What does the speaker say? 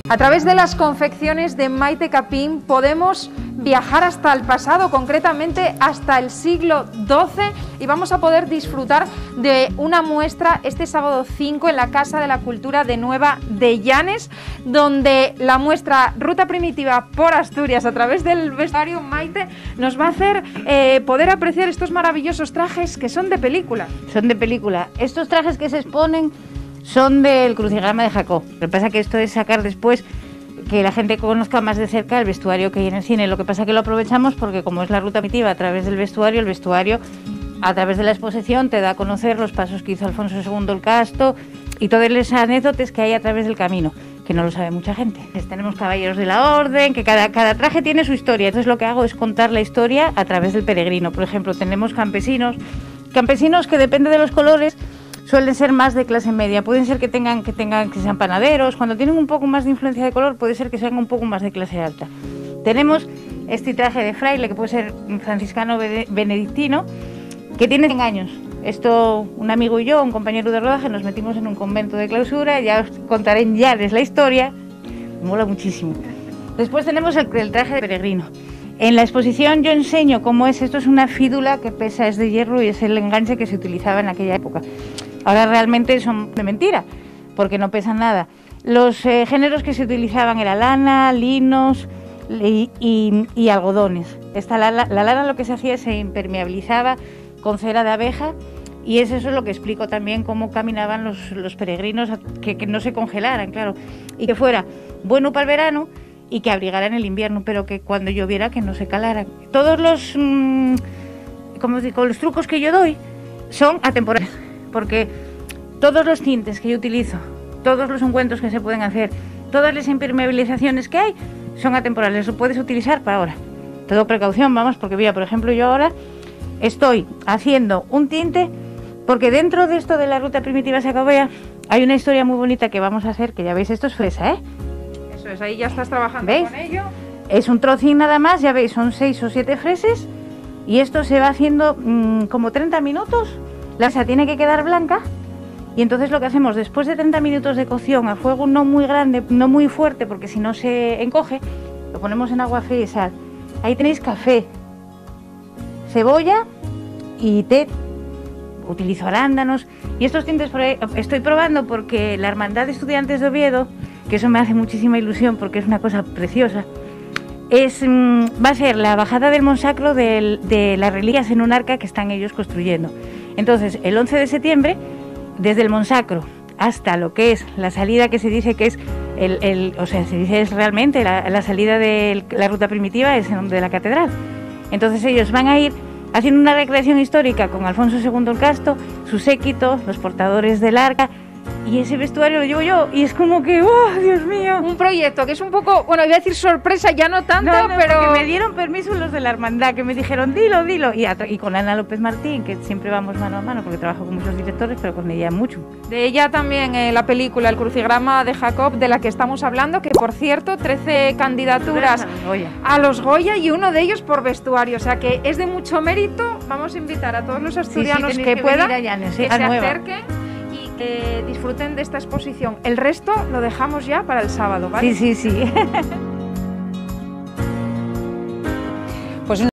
A través de las confecciones de Maite Capín podemos viajar hasta el pasado, concretamente hasta el siglo XII, y vamos a poder disfrutar de una muestra este sábado 5 en la Casa de la Cultura de Nueva de Llanes, donde la muestra Ruta Primitiva por Asturias a través del vestuario Maite nos va a hacer poder apreciar estos maravillosos trajes que son de película. Son de película. Estos trajes que se exponen son del crucigrama de Jacob. Lo que pasa es que esto es sacar después que la gente conozca más de cerca el vestuario que hay en el cine. Lo que pasa es que lo aprovechamos porque como es la ruta primitiva a través del vestuario, el vestuario a través de la exposición te da a conocer los pasos que hizo Alfonso II el Casto y todas esas anécdotas que hay a través del camino, que no lo sabe mucha gente. Tenemos caballeros de la orden, que cada traje tiene su historia. Entonces lo que hago es contar la historia a través del peregrino. Por ejemplo, tenemos campesinos que depende de los colores suelen ser más de clase media, pueden ser que sean panaderos, cuando tienen un poco más de influencia de color puede ser que sean un poco más de clase alta. Tenemos este traje de fraile que puede ser franciscano benedictino, que tiene 100 años. Esto, un amigo y yo, un compañero de rodaje, nos metimos en un convento de clausura, ya os contaré en Llanes la historia, me mola muchísimo. Después tenemos el traje de peregrino. En la exposición yo enseño cómo es, esto es una fídula que pesa, es de hierro y es el enganche que se utilizaba en aquella época. Ahora realmente son de mentira, porque no pesan nada. Los géneros que se utilizaban eran lana, linos y algodones. La lana lo que se hacía se impermeabilizaba con cera de abeja y es eso lo que explico también cómo caminaban los peregrinos, que no se congelaran, claro, y que fuera bueno para el verano y que abrigaran el invierno, pero que cuando lloviera que no se calaran. Todos los, como digo, los trucos que yo doy son atemporales, porque todos los tintes que yo utilizo, todos los ungüentos que se pueden hacer, todas las impermeabilizaciones que hay, son atemporales, lo puedes utilizar para ahora. Todo precaución, vamos, porque mira, por ejemplo, yo ahora estoy haciendo un tinte, porque dentro de esto de la ruta primitiva Sacabea hay una historia muy bonita que vamos a hacer, que ya veis, esto es fresa, ¿eh? Eso es, ahí ya estás trabajando. ¿Veis? Con ello. Es un trocín nada más, ya veis, son 6 o 7 freses y esto se va haciendo como 30 minutos. La masa tiene que quedar blanca y entonces lo que hacemos después de 30 minutos de cocción a fuego no muy grande, no muy fuerte porque si no se encoge, lo ponemos en agua fría y sal. Ahí tenéis café, cebolla y té. Utilizo arándanos y estos tintes por ahí estoy probando porque la Hermandad de Estudiantes de Oviedo, que eso me hace muchísima ilusión porque es una cosa preciosa, va a ser la bajada del Monsacro de las reliquias en un arca que están ellos construyendo. Entonces, el 11 de septiembre, desde el Monsacro hasta lo que es la salida que se dice que es se dice es realmente la salida de la ruta primitiva es de la catedral. Entonces ellos van a ir haciendo una recreación histórica con Alfonso II el Casto, su séquito, los portadores del arca, y ese vestuario lo llevo yo, y es como que, ¡oh, Dios mío! Un proyecto que es un poco, bueno, iba a decir sorpresa, ya no tanto, pero... porque me dieron permiso los de la hermandad, que me dijeron, dilo, y con Ana López Martín, que siempre vamos mano a mano, porque trabajo con muchos directores, pero con ella mucho. De ella también la película El crucigrama de Jacob, de la que estamos hablando, que por cierto, 13 candidaturas a los Goya y uno de ellos por vestuario, o sea que es de mucho mérito. Vamos a invitar a todos los asturianos que puedan, que se acerquen y que disfruten de esta exposición. El resto lo dejamos ya para el sábado, ¿vale? Sí. Pues